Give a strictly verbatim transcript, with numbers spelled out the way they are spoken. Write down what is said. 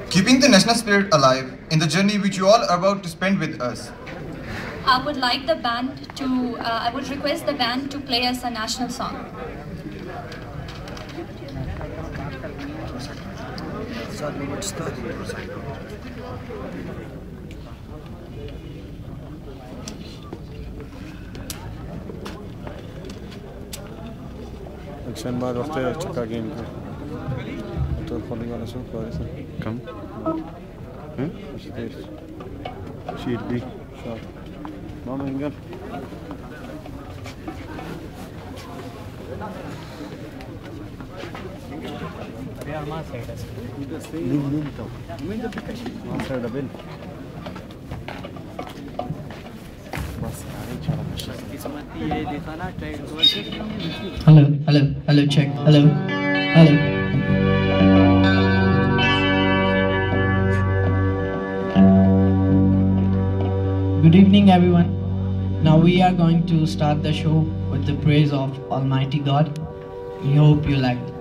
keeping the national spirit alive in the journey which you all are about to spend with us. I would like the band to, uh, I would request the band to play us a national song. Action bar after chaka game ko. To falling on a so far is come. Hmm? She'd be shot. Mama Engel. Hello, hello, hello, check, hello, hello. Good evening, everyone. Now we are going to start the show with the praise of Almighty God. We hope you like it.